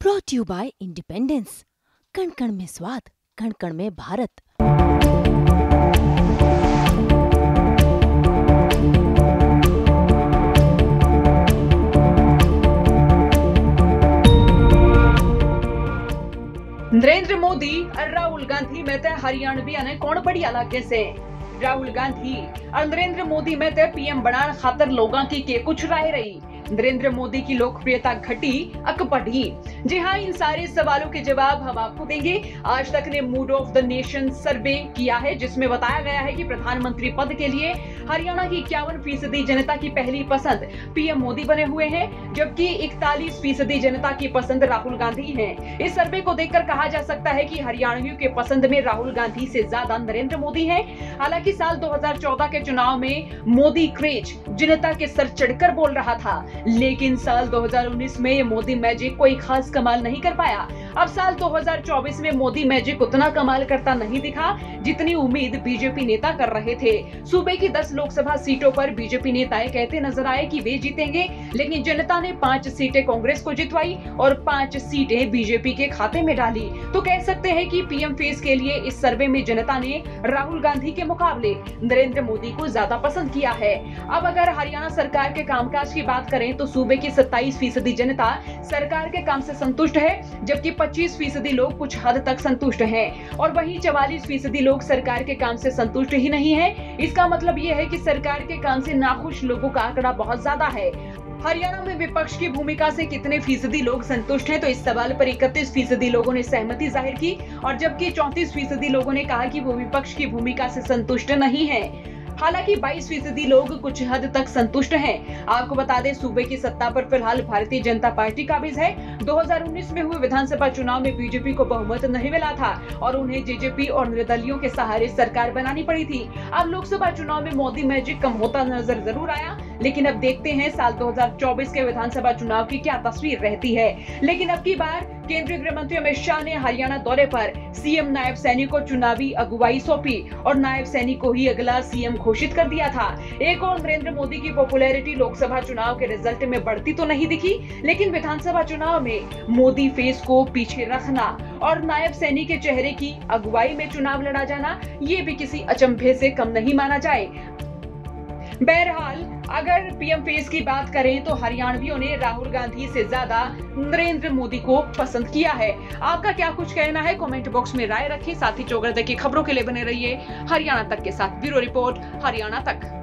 Brought you bye independence. कण कण में स्वाद, कण कण में भारत। नरेंद्र मोदी और राहुल गांधी में तय हरियाणवी ने कौन बढ़िया लागे से। राहुल गांधी और नरेंद्र मोदी में तय पीएम बनाने खातर लोगों की के कुछ राय रही। नरेंद्र मोदी की लोकप्रियता घटी अक बढ़ी। जी हाँ, इन सारे सवालों के जवाब हम आपको देंगे। आज तक ने mood of the nation survey किया है, जिसमें बताया गया है कि प्रधानमंत्री पद के लिए हरियाणा की 51% जनता की पहली पसंद पीएम मोदी बने हुए हैं, जबकि 41% जनता की पसंद राहुल गांधी है। इस सर्वे को देखकर कहा जा सकता है कि हरियाणवियों के पसंद में राहुल गांधी से ज्यादा नरेंद्र मोदी है। हालांकि साल 2014 के चुनाव में मोदी क्रेज जनता के सर चढ़कर बोल रहा था, लेकिन साल 2019 में ये मोदी मैजिक कोई खास कमाल नहीं कर पाया। अब साल 2024 में मोदी मैजिक उतना कमाल करता नहीं दिखा जितनी उम्मीद बीजेपी नेता कर रहे थे। सूबे की 10 लोकसभा सीटों पर बीजेपी नेताएं कहते नजर आए कि वे जीतेंगे, लेकिन जनता ने 5 सीटें कांग्रेस को जितवाई और 5 सीटें बीजेपी के खाते में डाली। तो कह सकते हैं कि पीएम फेस के लिए इस सर्वे में जनता ने राहुल गांधी के मुकाबले नरेंद्र मोदी को ज्यादा पसंद किया है। अब अगर हरियाणा सरकार के कामकाज की बात करें तो सूबे की 27% जनता सरकार के काम से संतुष्ट है, जबकि 25% लोग कुछ हद तक संतुष्ट हैं और वहीं 44% लोग सरकार के काम से संतुष्ट ही नहीं है। इसका मतलब ये है कि सरकार के काम से नाखुश लोगों का आंकड़ा बहुत ज्यादा है। हरियाणा में विपक्ष की भूमिका से कितने फीसदी लोग संतुष्ट हैं, तो इस सवाल पर 31% लोगों ने सहमति जाहिर की और जबकि 34% लोगों ने कहा कि वो विपक्ष की भूमिका से संतुष्ट नहीं है। हालांकि 22% लोग कुछ हद तक संतुष्ट हैं। आपको बता दें, सूबे की सत्ता पर फिलहाल भारतीय जनता पार्टी काबिज है। 2019 में हुए विधानसभा चुनाव में बीजेपी को बहुमत नहीं मिला था और उन्हें जेजेपी और निर्दलियों के सहारे सरकार बनानी पड़ी थी। अब लोकसभा चुनाव में मोदी मैजिक कम होता नजर जरूर आया, लेकिन अब देखते हैं साल 2024 के विधानसभा चुनाव की क्या तस्वीर रहती है। लेकिन अब की बार केंद्रीय गृह मंत्री अमित शाह ने हरियाणा दौरे पर सीएम नायब सैनी को चुनावी अगुवाई सौंपी और नायब सैनी को ही अगला सीएम घोषित कर दिया था। एक और नरेंद्र मोदी की पॉपुलैरिटी लोकसभा चुनाव के रिजल्ट में बढ़ती तो नहीं दिखी, लेकिन विधानसभा चुनाव में मोदी फेस को पीछे रखना और नायब सैनी के चेहरे की अगुवाई में चुनाव लड़ा जाना, ये भी किसी अचंभे से कम नहीं माना जाए। बहरहाल अगर पीएम फेस की बात करें तो हरियाणवियों ने राहुल गांधी से ज्यादा नरेंद्र मोदी को पसंद किया है। आपका क्या कुछ कहना है, कमेंट बॉक्स में राय रखें। साथ ही चौगरदे की खबरों के लिए बने रहिए हरियाणा तक के साथ। ब्यूरो रिपोर्ट, हरियाणा तक।